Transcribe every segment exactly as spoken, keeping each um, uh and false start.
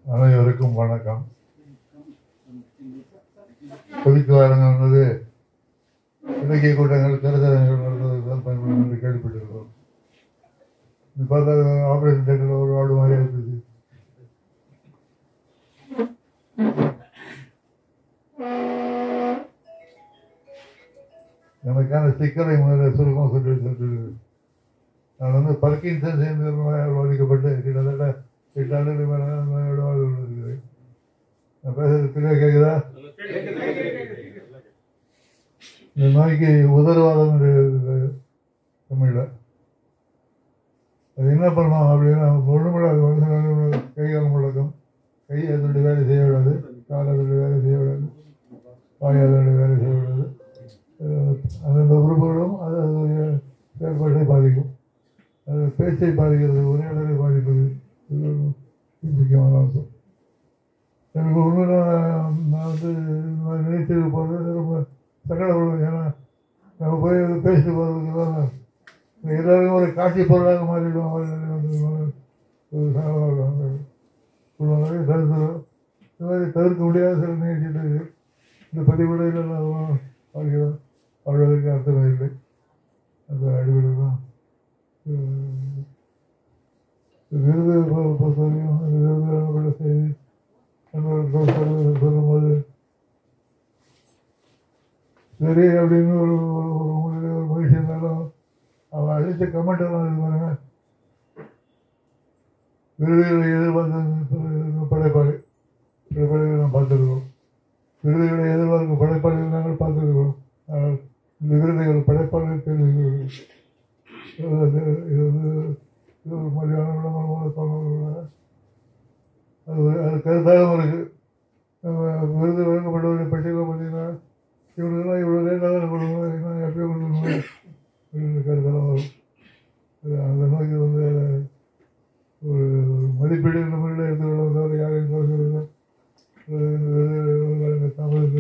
அனைவருக்கும் வணக்கம். பொதுக்குவாரங்கள் என்பது இலக்கிய கூட்டங்கள் கருத்தரங்கள் நடத்துவதற்கு தான் பயன்படும் என்று கேள்விப்பட்டிருக்கிறோம். இது பார்த்தா ஆபரேஷன் தேட்டரில் ஒரு வார்டு மாதிரி இருக்குது. எனக்கான சிக்கலை முதல்ல சுருக்கம் சொல்லி சொல்லிட்டு நான் வந்து பர்கின்சன் சேர்ந்து பாதிக்கப்பட்டு கிட்டத்தட்ட எட்டு ஆண்டுகள் மேலே இருக்கிறேன். நான் பேசுறது தெளிவாக கேட்குதா? இந்த நோய்க்கு உதரவாதம் தமிழில் அது என்ன பண்ணலாம் அப்படின்னா ஒன்றுமில்லாத கைகால் முழக்கம், கை அதனுடைய வேலை செய்ய விடாது, கால் அதனுடைய வேலை செய்ய விடாது, வாய் அதனுடைய வேலை செய்ய விடாது. அந்தந்த உறுப்புகளும் அது அதனுடைய செயல்பாட்டை பாதிக்கும். அது பேச்சை பாதிக்கிறது, உரையாடலை பாதிப்பது முக்கியமான அம்சம். எனக்கு உண்மையில நான் வந்து நினைச்சது போகிறது ரொம்ப சங்கடப்படுவேன். ஏன்னா நம்ம போய் பேசிட்டு போகிறதுக்கு தான் எல்லாருக்கும் ஒரு காட்சி பொருளாக மாறிவிடும். தடுத்துடும். இந்த மாதிரி தவிர்க்க முடியாத சில நிகழ்ச்சிகள் இந்த பதிவுடையில் நான் வாழ்கிறோம். வாழ்வதற்கு அர்த்தமே இல்லை. அந்த அடிப்படையில் தான் விருது பொறுத்தவரையும் அந்த விருது வழங்கப்பட்ட செய்தி நண்பர்கள் சொல்லும்போது சரி அப்படின்னு ஒரு ஒரு மகிழ்ச்சி இருந்தாலும் அவன் அழித்த கமெண்ட் எல்லாம் இருப்பாங்க. விருதுகளை எதிர்பார்த்து படைப்பாளி படைப்பாளிகள் நாம் பார்த்துருக்கோம். விருதுகளை எதிர்பார்க்கும் படைப்பாளிகள் நாங்கள் பார்த்துருக்கோம். இந்த விருதுகள் படைப்பாளர்கள் தெரிவிக்கிறது. இது வந்து இது ஒரு மாதிரியான விளம்பரமான தோணுள்ள அது அது கருத்தாகவும் இருக்குது. விருது வழங்கப்பட்டவருடைய பட்டியலை பார்த்தீங்கன்னா இவங்களுக்கெல்லாம் இவ்வளோ லேட்டாக கொடுக்கணும், இன்னும் எப்பயோ கொடுக்கணும் கருத்தெல்லாம் வரும். அந்த நோய்க்கு வந்து ஒரு மதிப்பீடு இந்த முறையில் எடுத்துக்கொள்ள தவிர யாரையும் குறைக்கிறது தமிழுக்கு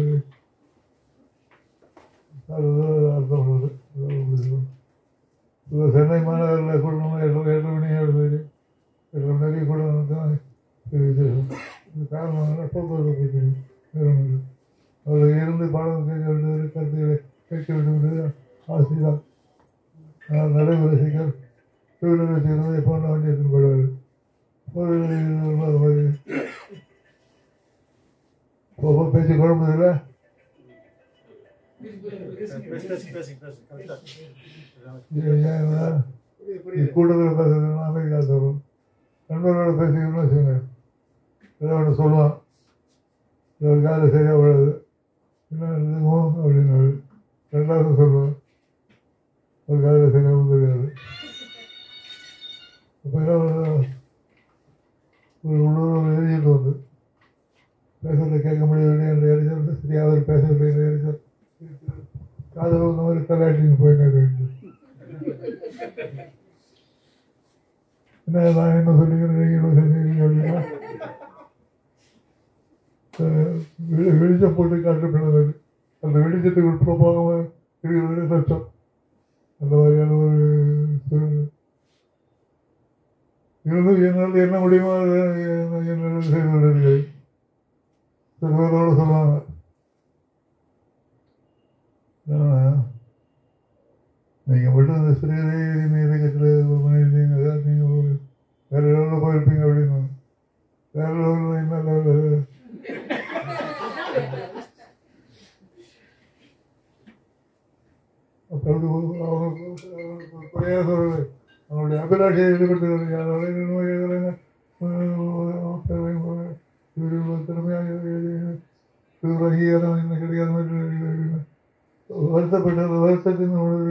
அர்த்தம் உள்ளது. இப்போ சென்னை மாநகரில் கூடணும் எட்டு எட்டு மணி ஏழு மணி எட்டு மணிக்கு கூட தான் விசேஷம். இது காரணம் போக்குவரத்து பிரச்சனை. அவர்கள் இருந்து பாடம் கேட்க வேண்டியது, கருத்துக்களை கேட்க வேண்டியது ஆசைதான். நடைமுறை சிக்கல் டூவீலர் வச்சுக்கிறது எப்போ வண்டி எடுத்துன்னு போயிடுவார். ஃபோர் வீலர் அது மாதிரி போக பேச்சு குழம்புதில்லை. கூட்டத்தில் பேசுறதுன்னா அமைதியாக தரும். நண்பர்களோட பேசிக்கணும்னு வச்சுங்க, ஏதோ ஒன்று சொல்லுவான், ஒரு காலை சரியாக விடாது, என்ன இதுவும் அப்படின்னு ரெண்டாவது சொல்லுவான், ஒரு காலையில் சரியாகவும் தெரியாது. அப்போ என்ன ஒரு உள்ளூர் எரிச்சல் வந்து பேசுறதை கேட்க முடியவில்லை என்ற எரிச்சல், சரியாக அவர் பேசவில்லை என்ற எரிச்சல், காதல் இந்த மாதிரி தலையாட்டின்னு போயிட்டு என்ன நான் என்ன சொல்லிக்கிறேன் நீங்களும் செஞ்சீங்க அப்படின்னா வெளிச்சம் போட்டு காட்டப்படுறது. அந்த வெளிச்சத்துக்கு உட்பட போகாமல் இருக்கிறது சட்டம். அந்த மாதிரியான ஒரு இருந்தும் என்னால் என்ன முடியுமோ அதை என்னால் செய்து கொண்டிருக்கிறேன். சிறுவரோடு சொல்லுவாங்க, நீங்கள் மட்டும் இந்த சிறியரை இயக்கத்தில் பண்ணியிருந்தீங்க, நீங்கள் வேற லெவலில் போயிருப்பீங்க அப்படின்னு. வேற லெவலில் என்ன லெவலில் அவங்களுக்கு குறையாக சொல்லலை. அவங்களுடைய அபிலாஷையை ஈடுபட்டு அதோட நோய் திறமையாக அங்கீகாரம் என்ன கிடைக்காத மாதிரி வருத்தப்பட்ட வருத்தத்தின்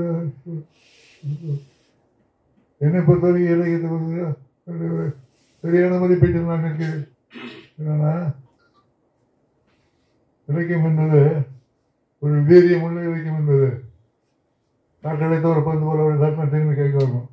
என்னை பொறுத்தவரைக்கும் இலக்கியத்தை பொறுத்த சரியான மதிப்பீட்டில் நான் நிற்கிறேன். என்னன்னா இலக்கியம் என்பது ஒரு வீரியம் உள்ள இலக்கியம் என்பது காற்றடைத்த ஒரு பந்து போல ஒரு தட்டின திரும்பி கேட்க வரணும்.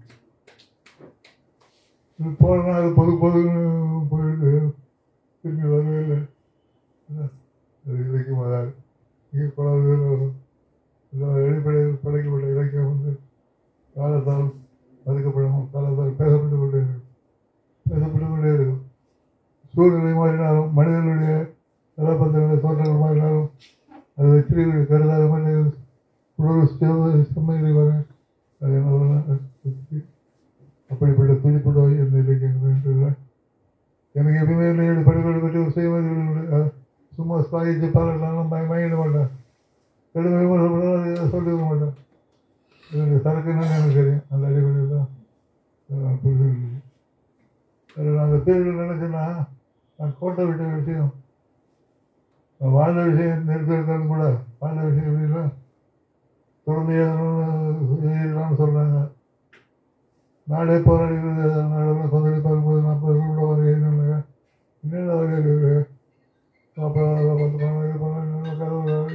இது போனால் அது பொது பொதுன்னு போயிடுது, திரும்பி வரவே இல்லை. அது இலக்கியம் அதாவது இங்கே குழந்தைகள் வரும். அடிப்படையில் படைக்கப்பட்ட இலக்கியம் வந்து காலத்தால் மறுக்கப்படணும், காலத்தால் பேசப்பட்டு கொண்டே இருக்கும் பேசப்பட்டு கொண்டே இருக்கும் சூழ்நிலை சூழ்நிலை மாறினாலும் மனிதர்களுடைய கதாபாத்திரங்களுடைய தோற்றங்கள் மாறினாலும் அது வெற்றி கருதாத மாதிரி உடல் செம்மைகளை வர அது என்ன அப்படிப்பட்ட துணிப்புடவை எந்த இலக்கியங்கள் எனக்கு எப்பவுமே ஏழு படிப்புகள் பற்றி ஒரு செய்வது சும்மா ஸ்பாயிச்சு பாடலாம் மயங்கிட மாட்டேன் கடுமை சொல்லிவிட மாட்டேன் என்னுடைய சரக்குன்னு எனக்கு தெரியும் அந்த அடிப்படையில் தான் புரிதல். நான் அந்த பேர்கள் நினைச்சேன்னா நான் கோட்டை விட்ட விஷயம் வாழ்ந்த விஷயம் நிறுத்திருந்தாலும் கூட வாழ்ந்த விஷயம் எப்படின்னா தொடர்ந்து எழுதணும்னு சொல்கிறாங்க. நாடே போராடிக்கிறது நாடெல்லாம் கொந்தளிப்பு பார்க்கும்போது நாற்பது கூட வர எழுதினாங்க. என்னென்ன வரைய அப்புறம் பத்து பன்னெண்டு பன்னெண்டு கதவு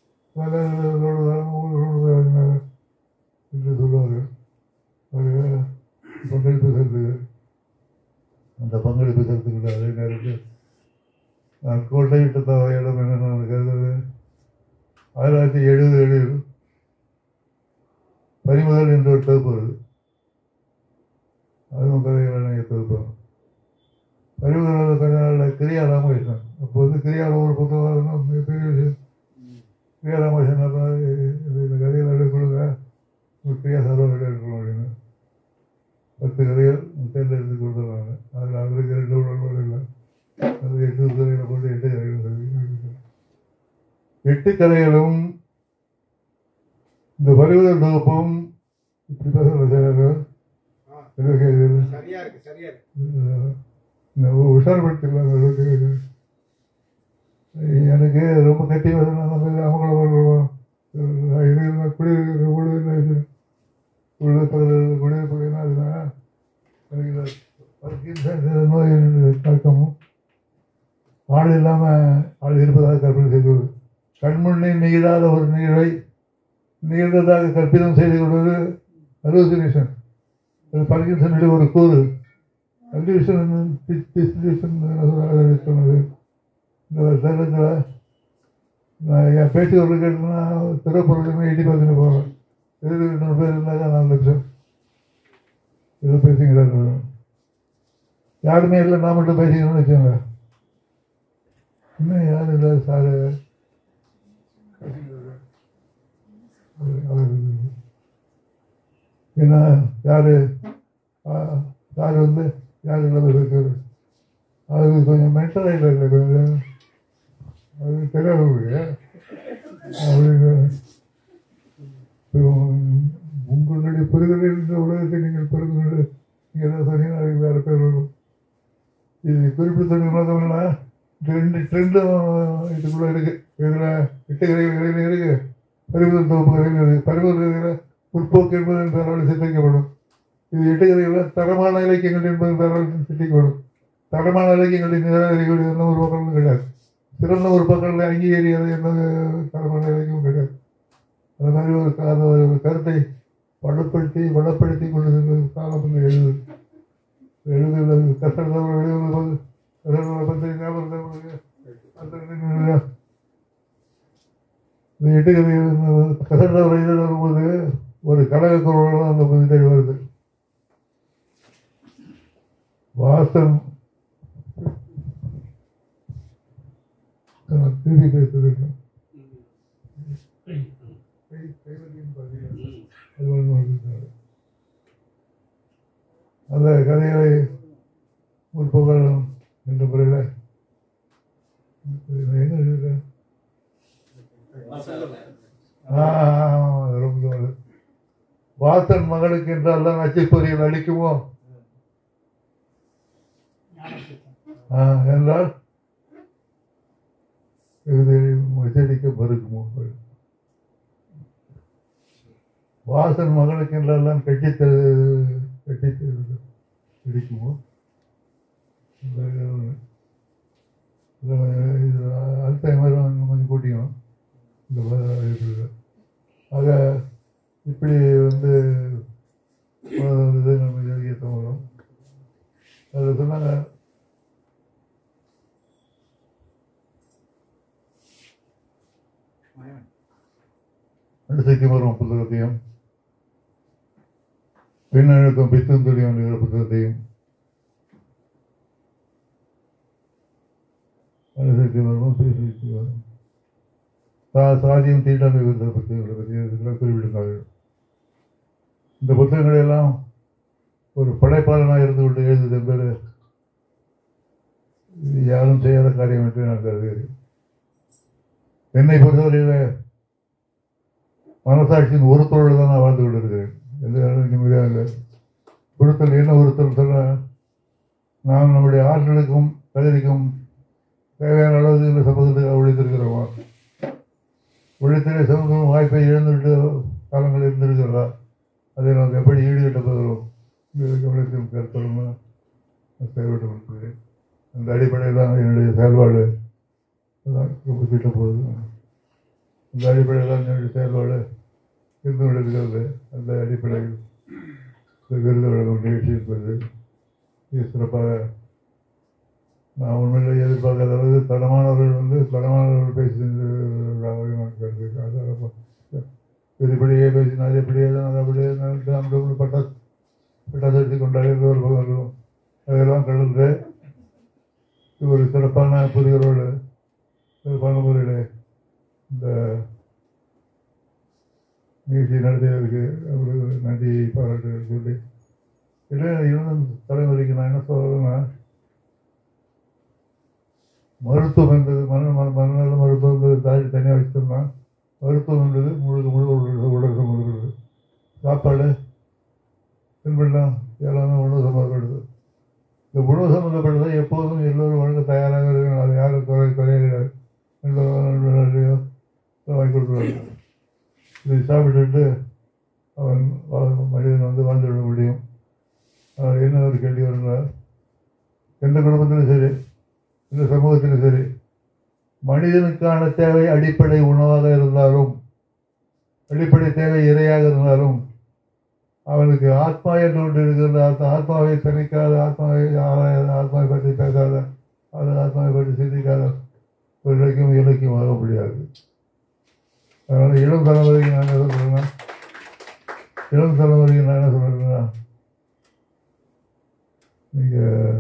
எழுதினாங்க என்று சொல்லுவார். அவர் பங்களிப்பு சேர்த்து அந்த பங்களிப்பு சேர்த்துக்கிட்ட அதே நேரத்தில் நான் கோட்டையிட்ட தவ இடம் என்னென்னு கருதுறது ஆயிரத்தி தொள்ளாயிரத்தி எழுபது ஏழில் பறிமுதல் என்று ஒரு தொகுப்பு வருது. அதுவும் கதைகள் தொகுப்பாங்க. பறிமுதல் கொஞ்ச நாளில் கிரியா ராமகிருஷ்ணன் அப்போ வந்து கிரியாவில் ஒரு புத்தகம் மிகப்பெரிய விஷயம். கிரியா ராமகிருஷ்ணன் இந்த கதைகள் எடுக்கொடுங்க கிரியா சர்வர்கள் எடுக்கணும் அப்படின்னு பத்து கதைகள் தேர்ந்தெடுத்து கொடுத்துருவாங்க. அதில் அவருக்கு ரெண்டு உடல்கள் இல்லை. அது எட்டு கதைகளை போட்டு எட்டு கதைகள் எட்டு கதைகளும் இந்த பறிமுதல் தொகுப்பும் இப்படி பேசுகிற உஷார்படுத்திடலாம். எனக்கு ரொம்ப கட்டி அவங்களும் குடியிருக்கிற ஊழல் குடியிருப்புனா அதுதான் எனக்கு நோய் தாக்கமும் ஆள் இல்லாமல் ஆள் இருப்பதாக கற்பனை செய்துள்ளது. கண்முன்னே நிகழாத ஒரு நிகழ்வை நிகழ்ந்ததாக கற்பிதம் செய்து கொள்வது அலூசினேஷன். அது பார்க்கின்சனுடைய ஒரு கூறு. அல்யூஷன் சொன்னது இந்த தருணத்தில் நான் என் பேச்சு ஒரு கேட்டேன்னா திரைப்பொருளுமே எட்டி பார்த்துட்டு போவேன். எதிர்க்கு இன்னொரு பேர் இருந்தாக்கா நாலு லட்சம் ஏதோ பேசிக்கிறாரு. யாருமே இல்லை, நான் மட்டும் பேசிக்கணும்னு வச்சோங்க. இன்னும் யாரும் இல்லை சாரு என்ன யாரு சார் வந்து யார் இல்லாமல் இருக்காரு. அது கொஞ்சம் மென்டல் ஆகிட்டு கொஞ்சம் அது தெரியாது உங்களுக்கு. அப்படின்னு உங்களுடைய பெருகலை என்ற உலகத்தை நீங்கள் பெருகுங்கள். நீங்கள் எதாவது சொன்னீங்கன்னா அதுக்கு வேறு பேர் வரும். இது குறிப்பிட்ட நோக்கம்னா இந்த ரெண்டு ட்ரெண்டும் இதுக்குள்ளே இருக்குது. இதில் எட்டு கதைகள் கதைகள் இருக்குது, பறிமுதல் தொகுப்பு கதைகள் இருக்குது. பறிமுதல் கதைகளை முற்போக்கு என்பதன் பெயரால் சித்தரிக்கப்படும். இது எட்டு கதைகளில் தரமான இலக்கியங்கள் என்பதன் பெயரால் சித்தரிக்கப்படும். தரமான இலக்கியங்களின் நிராகரிக்கக்கூடிய எந்த ஒரு பக்கங்களும் கிடையாது. சிறந்த ஒரு பக்கங்களில் அங்கீகரியாத எந்த தரமான இலக்கியமும் கிடையாது. அது மாதிரி ஒரு ஒரு கருத்தை படப்படுத்தி வளப்படுத்தி கொண்டு சென்ற காலம் வந்து எழுது எழுதுவது கஷ்டம் எழுதுவது பற்றி ஞாபகம். இந்த எட்டு கதை கசண்டவர் எழுதும்போது ஒரு கடக குரல் அந்த பதினேழு வருது. வாசம் திருப்பி பேசுறது அந்த கதைகளை முற்பகலும் என்ற முறையில் என்ன எழுதுறேன் ரொம்ப வாசன் மகளுக்கு என்றால் தான் நச்சுப்பொறியில் அளிக்குமோ என்றால் செடிக்க மறுக்குமோ. வாசன் மகளுக்கு என்றெல்லாம் கட்சி கட்சி பிடிக்குமோ. அடுத்த மாதிரி கொஞ்சம் கூட்டியும் இந்த ஆக இப்படி வந்து நம்ம இலக்கியத்தை வரும். அதில் சொன்னாங்க அடுத்த வரும் புத்தகத்தையும் பெண்ணழுத்தம் பித்தம் துளியும் என்கிற புத்தகத்தையும் அணுசக்தி மர்மம், சீசக்தி மர்மம், சா சாதியும் தீண்டாமை குறித்த புத்தகங்களை பற்றி இதெல்லாம் குறிப்பிட்டிருந்தார்கள். இந்த புத்தகங்களை எல்லாம் ஒரு படைப்பாளனாக இருந்து கொண்டு எழுதுவது என்பது யாரும் செய்யாத காரியம் என்று நான் கருதுகிறேன். என்னை பொறுத்தவரையில் மனசாட்சியின் ஒருத்தரோடு தான் நான் வாழ்ந்து கொண்டிருக்கிறேன். எந்த நிம்மதியாக இல்லை. பொருத்தல் என்ன ஒருத்தல் சொல்ல, நாம் நம்முடைய ஆற்றலுக்கும் தகுதிக்கும் தேவையான அளவுக்கு இந்த சமூகத்துக்கு உழைத்திருக்கிறோமா? உழைத்திலே சமூகம் வாய்ப்பை இழந்துவிட்டு காலங்கள் இருந்திருக்கிறதா? அதை நாம் எப்படி ஈடுகட்ட போகிறோம் கவனத்தையும் கருத்தோம்னா செயல்பட்டு கொடுக்கிறேன். அந்த அடிப்படையில் தான் என்னுடைய செயல்பாடு ரொம்ப கிட்ட போகுது. அந்த அடிப்படையில் தான் என்னுடைய செயல்பாடு இருந்து கொண்டிருக்கிறது. அந்த அடிப்படையில் விருது வழங்கும் நிகழ்ச்சி என்பது இது சிறப்பாக நான் உண்மையிலே எதிர்பார்க்காத அளவு தரமானவர்கள் வந்து தரமானவர்கள் பேசுகிறார்கள் நான் கருதுகிறேன். இப்படியே பேசினார், எப்படியே தான் அது அப்படியே நம்ம பட்டாசு பட்டாசு எடுத்து கொண்டாடி ஒரு பக்கம் அதெல்லாம் கலந்து ஒரு சிறப்பான புதியரோடு சிறப்பான முறையில் இந்த நிகழ்ச்சி நடத்தியதற்கு அவருக்கு நன்றி பாராட்டு சொல்லி இல்லை இன்னும் தலைமுறைக்கு நான் என்ன சொல்கிறேன்னா, மருத்துவம் என்பது மன மனநல மருத்துவம் என்பது தாண்டி தனியாக வச்சிட்டோம்னா மருத்துவம் என்பது முழுக்க முழு உடல் சம்பந்தப்படுது. சாப்பாடு பின்பெல்லாம் எல்லாமே உணவு சம்பந்தப்படுது. இந்த உணவு சம்பந்தப்பட்டதை எப்போதும் எல்லோரும் வழங்க தயாராக இருக்கணும். அது யாரும் குறை குறைய கிடையாது. நன்றியோ வாங்கி கொடுக்குறாங்க. இதை சாப்பிட்டுட்டு அவன் மனிதன் வந்து வாழ்ந்துவிட முடியும். அவர் என்ன ஒரு கேள்வி வருகிறார், எந்த குடும்பத்திலும் சரி இந்த சமூகத்திலும் சரி மனிதனுக்கான தேவை அடிப்படை உணவாக இருந்தாலும் அடிப்படை தேவை இறையாக இருந்தாலும் அவனுக்கு ஆத்மா என்று ஒன்று இருக்கிறது. அந்த ஆத்மாவை தணிக்காத, ஆத்மாவை ஆராயாத, ஆத்மாவை பற்றி பேசாத, அது ஆத்மாவை பற்றி சிந்திக்காத ஒரு இலக்கியம் இலக்கியம் ஆக முடியாது. அதனால் இளம் தலைமுறைக்கு நான் என்ன சொல்கிறேன்னா இளம் தலைமுறைக்கு நான் என்ன சொல்கிறேன்னா நீங்கள்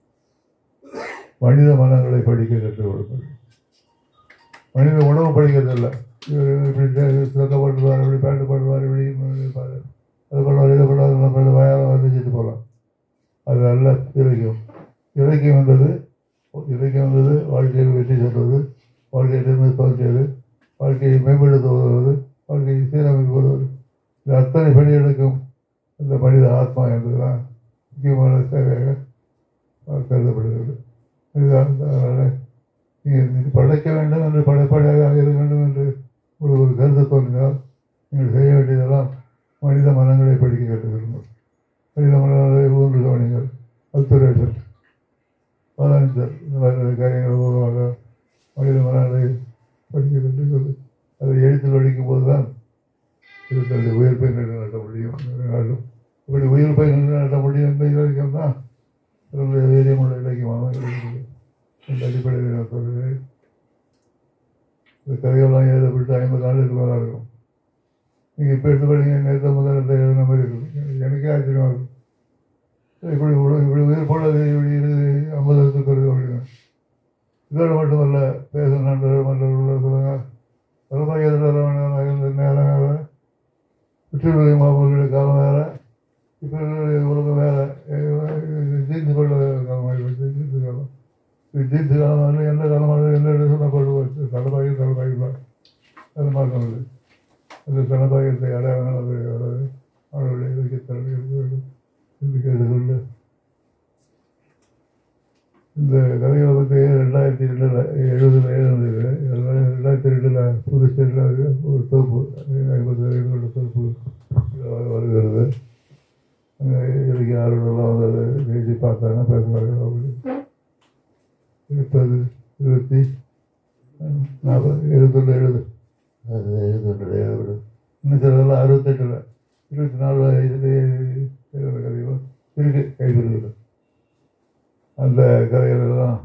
மனித மனங்களை படிக்க கற்றுக் கொடுப்பது. மனித உணவு படிக்கிறது இல்லை. இப்படி சிறக்க போட்டுவார், இப்படி பேண்டு போட்டுவார், இப்படி இருப்பார், அது பண்ணுவார், இதை பண்ணுவார், நம்ம வயாரம் வந்துச்சுட்டு போகலாம். அது நல்ல இலக்கியம். இலக்கியம் என்பது இலக்கியம் என்பது வாழ்க்கையில் வெற்றி சொல்வது, வாழ்க்கையை திரும்ப தோன்றியது, வாழ்க்கையை மேம்படுத்த உதவுவது, வாழ்க்கையை சீரமைப்பு உதவுவது. இந்த அத்தனை பணிகளுக்கும் இந்த மனித ஆத்மா என்பதுதான் முக்கியமான தேவையாக கருதப்படுகிறது. அதனால் நீங்கள் படைக்க வேண்டும் என்று படைப்படையாக இருக்க வேண்டும் என்று ஒரு ஒரு கருத்து தோன்றினால் நீங்கள் செய்ய வேண்டியதெல்லாம் மனித மனங்களை படிக்க கற்றுக்கொள்ளுங்கள். மனித மனங்களை ஊன்று கவனிங்கள். அல்துரேசர் பாலானிசர் இந்த மாதிரி காரியங்கள் மூலமாக மனித மனங்களை படிக்க கற்றுக்கொள்ளு. அதை எழுத்தில் படிக்கும் போது தான் இதனுடைய உயிர்ப்பை நிலைநாட்ட முடியும். நாளும் இப்படி உயிர்ப்பை நிலைநாட்ட முடியும் என்ற இலக்கியம் தான் அதனுடைய வீரியமுள்ள இலக்கியமாக இருக்கிறது. இந்த அடிப்படையில் நான் சொல்கிறேன். இந்த கதைகள்லாம் எழுதப்பட்டு ஐம்பது ஆண்டுக்கு மேலே இருக்கும். நீங்கள் இப்போ எடுத்து படிங்க, நேற்று முதல் எழுதின மாதிரி இருக்கும். எனக்கே ஆச்சரியமாக இருக்கும். இப்படி இப்படி உயிர் போனது இப்படி இருக்குது ஐம்பது வருஷத்துக்கு வருது அப்படின்னு. இதோடு மட்டுமல்ல, பேச நண்பர்கள் மன்றர்கள் சொல்லுங்க தலைமையாக நேரம் வேறு, சுற்றுலா மாணவர்களுடைய காலம் வேறு, இப்போ உலகம் வேறு, ஜீன்ஸ் கொள்ள காலமாக ஜீன்ஸ் காலம் ஜீன்ஸ் காலமாக எந்த காலமாக எந்த இடத்துல கொள்ளுவோம் தலைப்பாகி தலைப்பாகிப்பார் அது மாற்றம். அந்த தலைப்பாகத்தை அடையாளம் அது அவர்களுடைய இலக்கிய தலைமை இருக்க வேண்டும் என்று கேட்டுக்கொண்டு இந்த கதைகளை பற்றி ரெண்டாயிரத்தி ரெண்டில் எழுபதில் எழுதுனது ரெண்டாயிரத்தி ரெண்டில் புதுச்சேரியில் ஒரு தொகுப்பு ஐம்பது கதைகளோட தொகுப்பு வருகிறது. அங்கே இலக்கிய ஆர்வலெல்லாம் வந்து அதை எழுதி பார்த்தாங்க, பேசுகிறார்கள். அப்படி இருபது இருபத்தி நாற்பது எழுபத்தொன்று எழுது அது எழுபத்தொன்று எழுபது இன்னும் சிலதெல்லாம் அறுபத்தெட்டில் இருபத்தி நாலு வயசுலேயே எழுதுகிற கதைகளும் இருக்கு கைவிடுகிறது. அந்த கதைகளெல்லாம்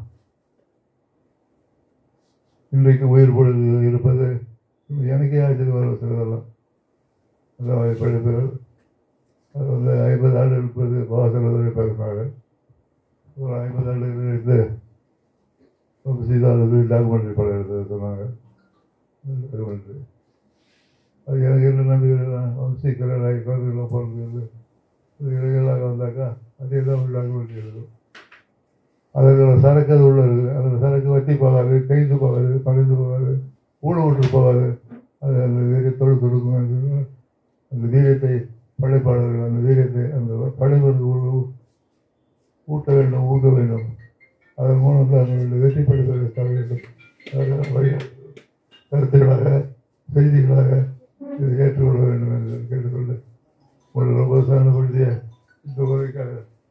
இன்றைக்கு உயிர் பொழுது இருப்பது எனக்கே ஆச்சரியம் வரும். சிலதெல்லாம் அந்த படிப்புகள் அது வந்து ஐம்பது ஆண்டு இருப்பது பாசலதை பேசினாங்க. ஒரு ஐம்பது ஆண்டு இருந்து செய்தால் டாக்குமெண்ட்ரி படம் எடுத்து சொன்னாங்க. டாக்குமெண்ட்ரி அது எனக்கு என்ன நம்பிக்கை சீக்கிரம் குழந்தைகளாக பிறந்தது இளைஞர்களாக வந்தாக்கா அதே தான் ஒரு டாக்குமெண்ட்ரி எழுதும். அதில் சரக்கு அது உள்ள இருக்குது. அதில் சரக்கு வட்டி போகாது, கைது போகாது, பகிர்ந்து போகாது, ஊழல் போகாது. அது அந்த வீரிய தொழில் கொடுக்கும். அந்த வீரியத்தை படைப்பாளர்கள் அந்த வீரியத்தை அந்த படைகளுக்கு ஊட்ட வேண்டும், ஊட்ட வேண்டும். அதன் மூலம் தான் அவர்களுடைய வெற்றி படைப்பதற்காக வேண்டும். கருத்துக்களாக செய்திகளாக இதை ஏற்றுக்கொள்ள வேண்டும் என்று கேட்டுக்கொண்டு ஒரு ரொம்ப சார்ந்தப்படுத்திய இந்த உரைக்காக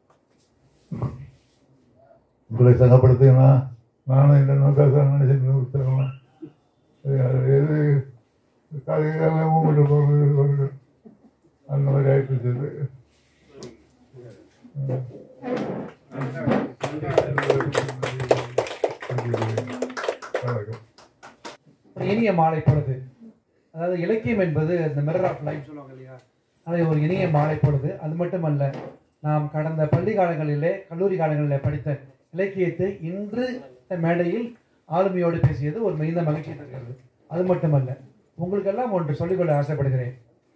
உங்களை சங்கப்படுத்தினா நானும் என்ன பேச நினைச்சு உற்சாகமா எது காலையில மூமெண்ட் போகிறது அந்த மாதிரி ஆயிட்டு. ஒரு இனிய மாலை பொழுது, அதாவது இலக்கியம் என்பது இந்த மிரர் ஆஃப் லைஃப் சொல்லுவாங்க இல்லையா, அதை ஒரு இனிய மாலை பொழுது. அது மட்டுமல்ல, நாம் கடந்த பள்ளி காலங்களிலே கல்லூரி காலங்களிலே படித்த இலக்கியத்தை இன்று மேடையில் ஆளுமையோடு பேசியது ஒரு மிகுந்த மகிழ்ச்சி தருகிறது. அது மட்டுமல்ல, உங்களுக்கெல்லாம் ஒன்று சொல்லிக்கொள்ள ஆசைப்படுகிறேன்.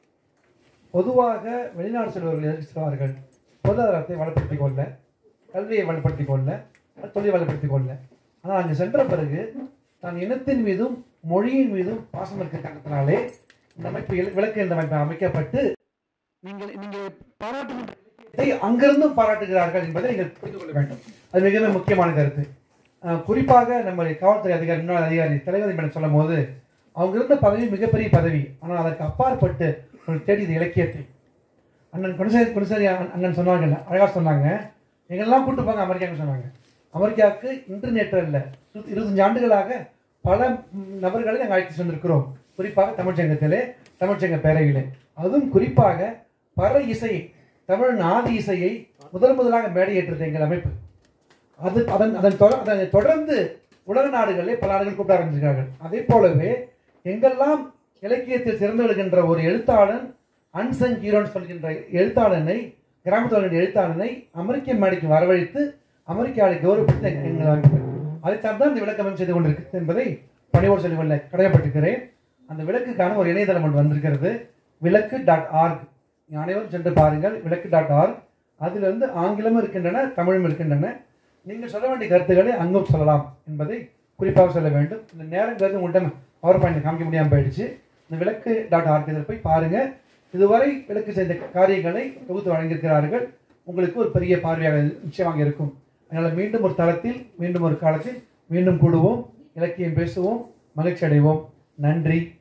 பொதுவாக வெளிநாடு செல்வர்கள் எதற்கு செல்வார்கள்? பொருளாதாரத்தை வளப்படுத்திக் கொள்ள, கல்வியை வளப்படுத்திக் கொள்ள, தொழிலை வளப்படுத்திக் கொள்ள. ஆனால் அங்கு சென்ற பிறகு தான் இனத்தின் மீதும் மொழியின் மீதும் பாசம் இருக்க காரணத்தினாலே இந்த அமைப்பு விளக்கு என்ற அமைப்பு அமைக்கப்பட்டு நீங்கள் நீங்கள் பாராட்டுகின்ற அங்கிருந்தும் பாராட்டுகிறார்கள் என்பதை நீங்கள் புரிந்து கொள்ள வேண்டும். அது மிகவும் முக்கியமான கருத்து. குறிப்பாக நம்முடைய காவல்துறை அதிகாரி முன்னாள் அதிகாரி தலைவதி மேடம் சொல்லும் போது அவங்க இருந்த பதவி மிகப்பெரிய பதவி. ஆனால் அதற்கு அப்பாற்பட்டு ஒரு தேடியது இலக்கியத்தை. அண்ணன் குணசேரி குணசேரி அண்ணன் சொன்னாங்க, அழகாக சொன்னாங்க, எங்கெல்லாம் கூட்டு போங்க அமெரிக்காவுக்கு சொன்னாங்க. அமெரிக்காவுக்கு இன்டர்நெட் இல்லை, இருபத்தஞ்சு ஆண்டுகளாக பல நபர்களை நாங்கள் அழைத்து சென்றிருக்கிறோம். குறிப்பாக தமிழ்ச்சங்கத்திலே, தமிழ்ச்சங்க பேரவையிலே. அதுவும் குறிப்பாக பற இசையை, தமிழ் ஆதி இசையை முதல் முதலாக மேடையேற்றது எங்கள் அமைப்பு. அது அதன் அதன் அதனை தொடர்ந்து உலக நாடுகளிலே பல நாடுகள் கூப்பிட ஆரம்பிச்சிருக்கார்கள். அதே போலவே எங்கெல்லாம் இலக்கியத்தில் சிறந்து விடுகின்ற ஒரு எழுத்தாளன், அன்சங் ஹீரோன்னு சொல்கின்ற எழுத்தாளனை, கிராமத்துடைய எழுத்தாளனை அமெரிக்க மேடைக்கு வரவழைத்து அமெரிக்காவை கௌரவப்படுத்த எங்கள் அமைப்பு. அதைத்தான் தான் இந்த விளக்கம் செய்து கொண்டிருக்கு என்பதை பணிவோடு சொல்லிக் கொள்ள கடமைப்பட்டிருக்கிறேன். அந்த விளக்குக்கான ஒரு இணையதளம் ஒன்று வந்திருக்கிறது, விளக்கு டாட் ஆர்க். அனைவரும் சென்று பாருங்கள், விளக்கு டாட் ஆர்க். அதில் வந்து ஆங்கிலமும் இருக்கின்றன, தமிழும் இருக்கின்றன. நீங்கள் சொல்ல வேண்டிய கருத்துக்களை அங்கும் சொல்லலாம் என்பதை குறிப்பாக சொல்ல வேண்டும். இந்த நேரங்கிறது உங்கள்கிட்ட பவர் பாயிண்ட் காமிக்க முடியாமல் போயிடுச்சு. இந்த விளக்கு டாட் ஆர்க் இதில் போய் பாருங்கள். இதுவரை விளக்கு செய்த காரியங்களை தொகுத்து வழங்கியிருக்கிறார்கள். உங்களுக்கு ஒரு பெரிய பார்வையாக நிச்சயமாக இருக்கும். அதனால் மீண்டும் ஒரு தளத்தில், மீண்டும் ஒரு காலத்தில் மீண்டும் கூடுவோம், இலக்கியம் பேசுவோம், மகிழ்ச்சி அடைவோம். நன்றி.